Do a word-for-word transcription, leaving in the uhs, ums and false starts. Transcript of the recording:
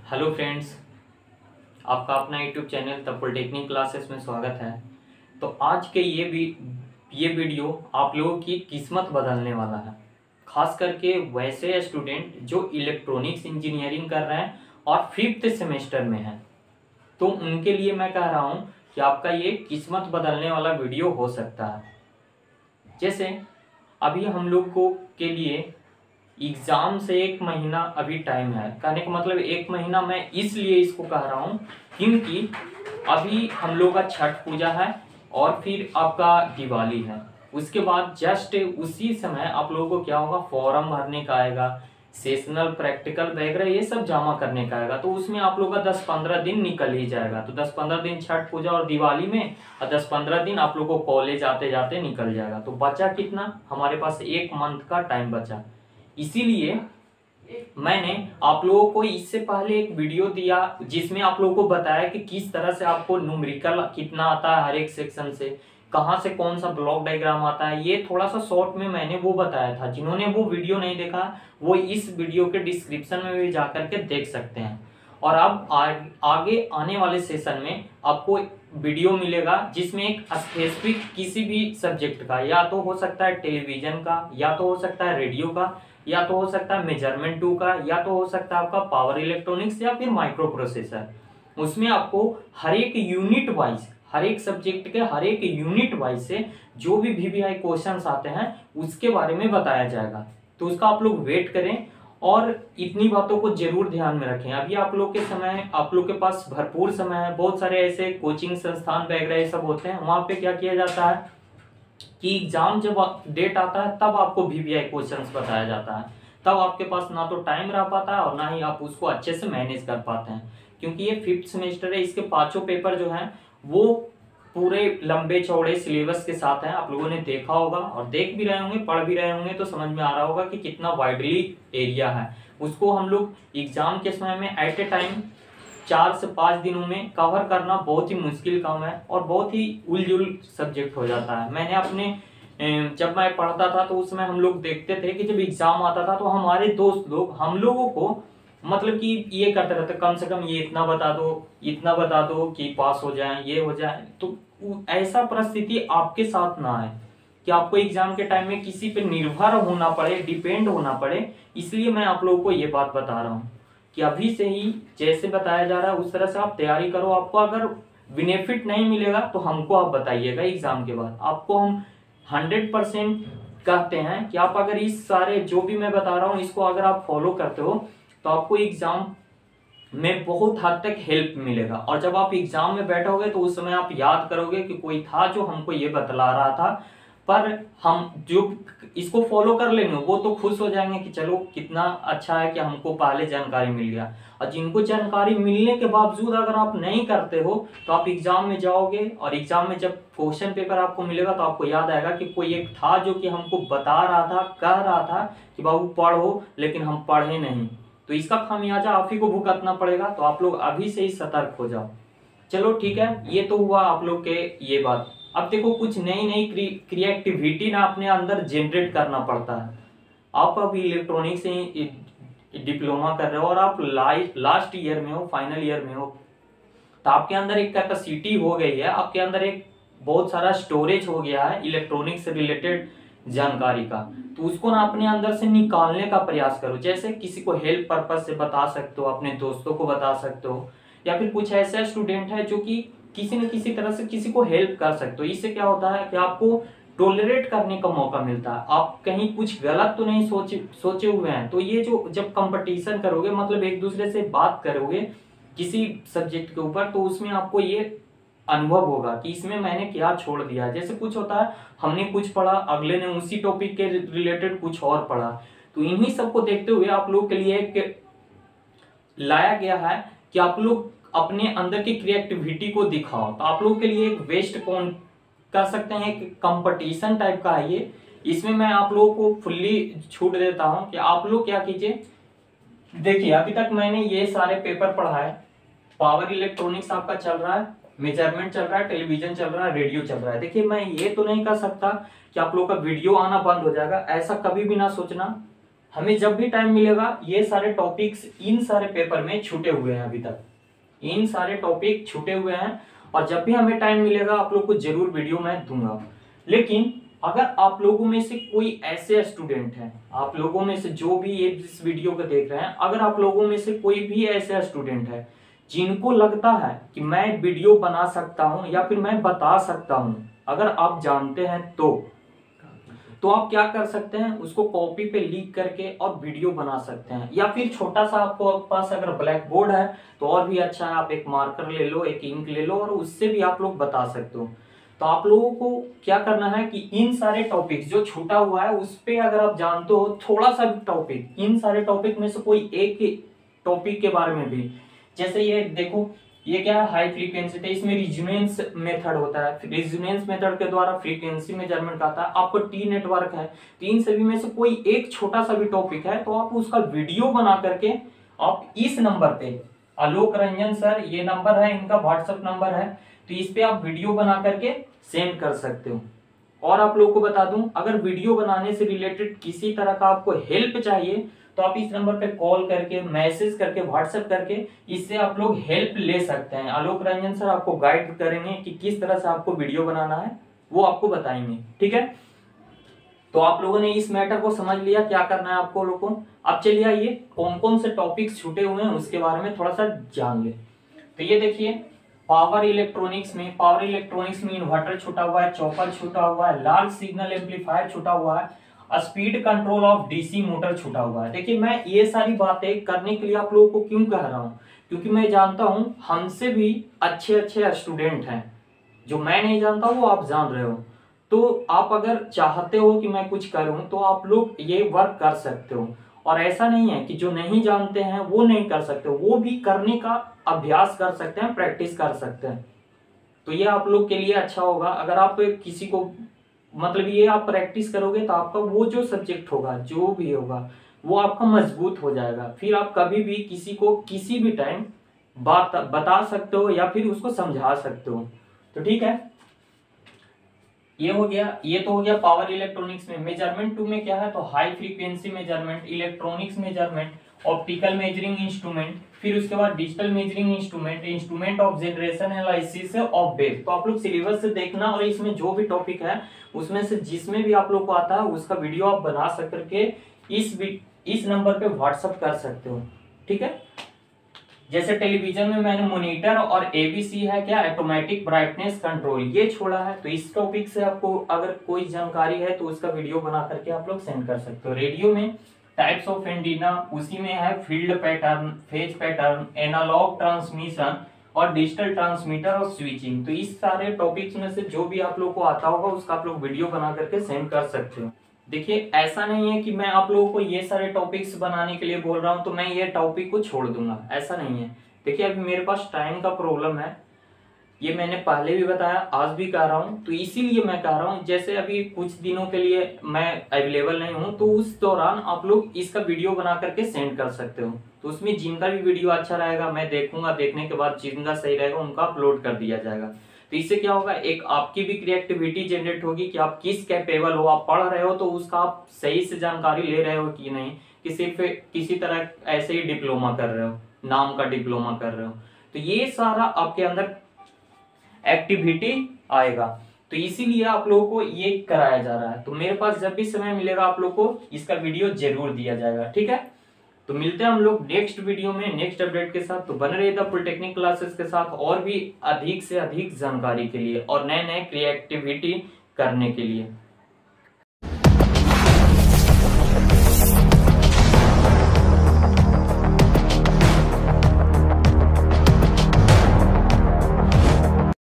Hello friends, आपका अपना YouTube channel the polytechnic classes में स्वागत है। तो आज के ये भी ये वीडियो आप लोगों की किस्मत बदलने वाला है, खास करके वैसे स्टूडेंट जो इलेक्ट्रॉनिक्स इंजीनियरिंग कर रहे हैं और फिफ्थ सेमेस्टर में हैं। तो उनके लिए मैं कह रहा हूँ कि आपका ये किस्मत बदलने वाला वीडियो हो सकता है। जैसे अभी हम लोग को के लिए एग्जाम से एक महीना अभी टाइम है। कहने का मतलब एक महीना मैं इसलिए इसको कह रहा हूँ क्योंकि अभी हम लोग का छठ पूजा है और फिर आपका दिवाली है। उसके बाद जस्ट उसी समय आप लोगों को क्या होगा, फॉर्म भरने का आएगा, सेशनल प्रैक्टिकल वगैरह ये सब जमा करने का आएगा। तो उसमें आप लोग का दस पंद्रह दिन निकल ही जाएगा। तो दस पंद्रह दिन छठ पूजा और दिवाली में और दस पंद्रह दिन आप लोग को कॉलेज आते जाते निकल जाएगा। तो बचा कितना, हमारे पास एक मंथ का टाइम बचा। इसीलिए मैंने आप लोगों को इससे पहले एक वीडियो दिया जिसमें आप लोगों को बताया कि किस तरह से आपको न्यूमेरिकल कितना आता है, हर एक सेक्शन से कहां से कौन सा ब्लॉक डायग्राम आता है। ये थोड़ा सा शॉर्ट में मैंने वो बताया था। जिन्होंने वो वीडियो नहीं देखा वो इस वीडियो के डिस्क्रिप्शन में भी जाकर के देख सकते हैं। और अब आगे आने वाले सेशन में आपको वीडियो मिलेगा जिसमें एक स्पेसिफिक किसी भी सब्जेक्ट का, या तो हो सकता है टेलीविजन का, या तो हो सकता है रेडियो का, या तो हो सकता है मेजरमेंट टू का, या तो हो सकता है आपका पावर इलेक्ट्रॉनिक्स या फिर माइक्रो प्रोसेसर। उसमें आपको हर एक यूनिट वाइज, हर एक सब्जेक्ट के हर एक यूनिट वाइज से जो भी वीवीआई क्वेश्चंस आते हैं उसके बारे में बताया जाएगा। तो उसका आप लोग वेट करें और इतनी बातों को जरूर ध्यान में रखें। अभी आप लोग के समय आप लोग के पास भरपूर समय है। बहुत सारे ऐसे कोचिंग संस्थान वगैरह ये सब होते हैं, वहां पे क्या किया जाता है कि एग्जाम जब डेट आता है तब आपको वीवीआई क्वेश्चंस बताया जाता है। तब आपके पास ना तो टाइम रह पाता है और ना ही आप उसको अच्छे से मैनेज कर पाते हैं, क्योंकि ये फिफ्थ सेमेस्टर है। इसके पांचों पेपर जो हैं वो पूरे लंबे चौड़े सिलेबस के साथ हैं। आप लोगों ने देखा होगा और देख भी रहे होंगे, पढ़ भी रहे होंगे, तो समझ में आ रहा होगा कि कितना वाइडली एरिया है। उसको हम लोग एग्जाम के समय में एट ए टाइम चार से पाँच दिनों में कवर करना बहुत ही मुश्किल काम है और बहुत ही उलझुल सब्जेक्ट हो जाता है। मैंने अपने जब मैं पढ़ता था तो उसमें हम लोग देखते थे कि जब एग्जाम आता था तो हमारे दोस्त लोग हम लोगों को मतलब कि ये करते रहते, कम से कम ये इतना बता दो, इतना बता दो कि पास हो जाए, ये हो जाए। तो ऐसा परिस्थिति आपके साथ ना आए कि आपको एग्जाम के टाइम में किसी पे निर्भर होना पड़े, डिपेंड होना पड़े। इसलिए मैं आप लोगों को ये बात बता रहा हूँ कि अभी से ही जैसे बताया जा रहा है उस तरह से आप तैयारी करो। आपको अगर बेनिफिट नहीं मिलेगा तो हमको आप बताइएगा। एग्जाम के बाद आपको हम हंड्रेड परसेंट कहते हैं कि आप अगर इस सारे जो भी मैं बता रहा हूँ इसको अगर आप फॉलो करते हो तो आपको एग्जाम में बहुत हद तक हेल्प मिलेगा। और जब आप एग्जाम में बैठोगे तो उस समय आप याद करोगे कि कोई था जो हमको ये बतला रहा था, पर हम जो इसको फॉलो कर लेंगे वो तो खुश हो जाएंगे कि चलो कितना अच्छा है कि हमको पहले जानकारी मिल गया। और जिनको जानकारी मिलने के बावजूद अगर आप नहीं करते हो तो आप एग्जाम में जाओगे और एग्जाम में जब क्वेश्चन पेपर आपको मिलेगा तो आपको याद आएगा कि कोई एक था जो कि हमको बता रहा था, कह रहा था कि बाबू पढ़ो, लेकिन हम पढ़े नहीं। तो इसका खामियाजा आप ही को भुगतना पड़ेगा। तो आप लोग अभी से ही सतर्क हो जाओ। चलो ठीक है, ये तो हुआ आप लोग के ये बात। अब देखो कुछ नई नई क्रिएटिविटी ना अपने अंदर जनरेट करना पड़ता है। आप अभी इलेक्ट्रॉनिक्स से डिप्लोमा कर रहे हो और आप लास्ट ईयर में हो, फाइनल ईयर में हो, तो आपके अंदर एक कैपेसिटी हो गई है, आपके अंदर एक बहुत सारा स्टोरेज हो गया है इलेक्ट्रॉनिक्स से रिलेटेड जानकारी का। तो उसको ना अपने अंदर से निकालने का प्रयास करो। जैसे किसी को हेल्प पर्पज से बता सकते हो, अपने दोस्तों को बता सकते हो, या फिर कुछ ऐसा स्टूडेंट है जो कि किसी न किसी तरह से किसी को हेल्प कर सकते हो। इससे क्या होता है कि आपको टॉलरेट करने का मौका मिलता है। आप कहीं कुछ गलत तो नहीं सोचे सोचे हुए हैं। तो ये जो जब कंपटीशन करोगे, मतलब एक दूसरे से बात करोगे किसी सब्जेक्ट के ऊपर, तो उसमें आपको ये अनुभव होगा कि इसमें मैंने क्या छोड़ दिया। जैसे कुछ होता है हमने कुछ पढ़ा, अगले ने उसी टॉपिक के रिलेटेड कुछ और पढ़ा। तो इन्हीं सबको देखते हुए आप लोग के लिए एक लाया गया है कि आप लोग अपने अंदर की क्रिएटिविटी को दिखाओ। तो आप लोग के लिए एक वेस्ट कौन कर सकते हैं, एक कंपटीशन टाइप का है ये। इसमें मैं आप लोगों को फुल्ली छूट देता हूं कि आप लोग क्या कीजिए। देखिए अभी तक मैंने ये सारे पेपर पढ़ा है। पावर इलेक्ट्रॉनिक्स आपका चल रहा है, मेजरमेंट चल रहा है, टेलीविजन चल रहा है, रेडियो चल रहा है। देखिए मैं ये तो नहीं कर सकता कि आप लोग का वीडियो आना बंद हो जाएगा, ऐसा कभी भी ना सोचना। हमें जब भी टाइम मिलेगा ये सारे टॉपिक्स इन सारे पेपर में छूटे हुए हैं, अभी तक इन सारे टॉपिक छूटे हुए हैं, और जब भी हमें टाइम मिलेगा आप लोग को जरूर वीडियो मैं दूंगा। लेकिन अगर आप लोगों में से कोई ऐसे स्टूडेंट हैं, आप लोगों में से जो भी ये इस वीडियो को देख रहे हैं, अगर आप लोगों में से कोई भी ऐसा स्टूडेंट है जिनको लगता है कि मैं वीडियो बना सकता हूं या फिर मैं बता सकता हूं, अगर आप जानते हैं तो तो आप क्या कर सकते हैं, उसको कॉपी पे लिख करके और वीडियो बना सकते हैं। या फिर छोटा सा आपको पास अगर ब्लैक बोर्ड है तो और भी अच्छा है, आप एक मार्कर ले लो, एक इंक ले लो और उससे भी आप लोग बता सकते हो। तो आप लोगों को क्या करना है कि इन सारे टॉपिक जो छूटा हुआ है उस पे अगर आप जानते हो थोड़ा सा भी टॉपिक, इन सारे टॉपिक में से कोई एक टॉपिक के बारे में भी, जैसे ये देखो ये क्या है, हाई फ्रीक्वेंसी, तो इसमें रिजोनेंस मेथड होता है, रिजोनेंस मेथड के द्वारा फ्रीक्वेंसी मेजरमेंट आता है। आपको टी नेटवर्क है, तो इन सभी में से कोई एक छोटा सा भी टॉपिक है तो आप उसका वीडियो बना करके आप इस नंबर पे, आलोक रंजन सर ये नंबर है, इनका व्हाट्सएप नंबर है, तो इस पे आप वीडियो बना करके सेंड कर सकते हो। और आप लोगों को बता दूं, अगर वीडियो बनाने से रिलेटेड किसी तरह का आपको हेल्प चाहिए तो आप इस नंबर पे कॉल करके, मैसेज करके, व्हाट्सएप करके इससे आप लोग हेल्प ले सकते हैं। आलोक रंजन सर आपको गाइड करेंगे कि किस तरह से आपको वीडियो बनाना है, वो आपको बताएंगे। ठीक है, तो आप लोगों ने इस मैटर को समझ लिया क्या करना है आपको लोगों को। अब चलिए आइए कौन कौन से टॉपिक्स छूटे हुए हैं उसके बारे में थोड़ा सा जान ले। तो ये देखिए पावर इलेक्ट्रॉनिक्स में, पावर इलेक्ट्रॉनिक्स में इन्वर्टर छूटा हुआ है, चॉपर छूटा हुआ है, लार्ज सिग्नल एम्पलीफायर छूटा हुआ है, speed control of DC motor छूटा हुआ है। देखिए मैं ये सारी बातें करने के लिए आप लोगों को क्यों कह रहा हूँ, क्योंकि मैं जानता हूँ हमसे भी अच्छे अच्छे स्टूडेंट हैं, जो मैं नहीं जानता वो आप जान रहे हो। तो आप अगर चाहते हो कि मैं कुछ करूं तो आप लोग ये वर्क कर सकते हो, और ऐसा नहीं है कि जो नहीं जानते हैं वो नहीं कर सकते, वो भी करने का अभ्यास कर सकते हैं, प्रैक्टिस कर सकते हैं। तो ये आप लोग के लिए अच्छा होगा। अगर आप किसी को मतलब ये आप प्रैक्टिस करोगे तो आपका वो जो सब्जेक्ट होगा, जो भी होगा वो आपका मजबूत हो जाएगा। फिर आप कभी भी किसी को किसी भी टाइम बात बता सकते हो या फिर उसको समझा सकते हो। तो ठीक है, ये हो गया, ये तो हो गया पावर इलेक्ट्रॉनिक्स में। मेजरमेंट टू में क्या है, तो high frequency measurement, electronics measurement, optical measuring instrument, फिर उसके बाद digital measuring instrument, instrument of generation analysis of wave. तो आप लोग सिलेबस से देखना और इसमें जो भी टॉपिक है उसमें से जिसमें भी आप लोग को आता है उसका वीडियो आप बना सक करके इस इस नंबर पे व्हाट्सएप कर सकते हो। ठीक है, जैसे टेलीविजन में मैंने मॉनिटर और एबीसी है क्या, ऑटोमेटिक ब्राइटनेस कंट्रोल, ये छोड़ा है। तो इस टॉपिक से आपको अगर कोई जानकारी है तो उसका वीडियो बना करके आप लोग सेंड कर सकते हो। रेडियो में टाइप्स ऑफ एंटीना, उसी में है field pattern, phase pattern, analogue transmission और डिजिटल ट्रांसमीटर और स्विचिंग। तो इस सारे टॉपिक्स में से जो भी आप लोग को आता होगा उसका आप लोग वीडियो बना करके सेंड कर सकते हो। देखिए ऐसा नहीं है कि मैं आप लोगों को ये सारे टॉपिक्स बनाने के लिए बोल रहा हूं तो मैं ये टॉपिक को छोड़ दूंगा, ऐसा नहीं है। देखिए अभी मेरे पास टाइम का प्रॉब्लम है, ये मैंने पहले भी बताया, आज भी कह रहा हूं, तो इसीलिए मैं कह रहा हूं जैसे अभी कुछ दिनों के लिए मैं अवेलेबल नहीं हूं तो उस दौरान आप लोग इसका वीडियो बना करके सेंड कर सकते हो। तो उसमें जिनका भी वीडियो अच्छा रहेगा मैं देखूंगा, देखने के बाद जिनका सही रहेगा उनका अपलोड कर दिया जाएगा। तो इससे क्या होगा, एक आपकी भी क्रिएटिविटी जनरेट होगी कि आप किस कैपेबल हो, आप पढ़ रहे हो तो उसका आप सही से जानकारी ले रहे हो कि नहीं, कि सिर्फ किसी तरह ऐसे ही डिप्लोमा कर रहे हो, नाम का डिप्लोमा कर रहे हो। तो ये सारा आपके अंदर एक्टिविटी आएगा, तो इसीलिए आप लोगों को ये कराया जा रहा है। तो मेरे पास जब भी समय मिलेगा आप लोग को इसका वीडियो जरूर दिया जाएगा। ठीक है, तो मिलते हैं हम लोग नेक्स्ट वीडियो में नेक्स्ट अपडेट के साथ। तो बने रहिए द पॉलिटेक्निक क्लासेस के साथ और भी अधिक से अधिक जानकारी के लिए और नए नए क्रिएटिविटी करने के लिए।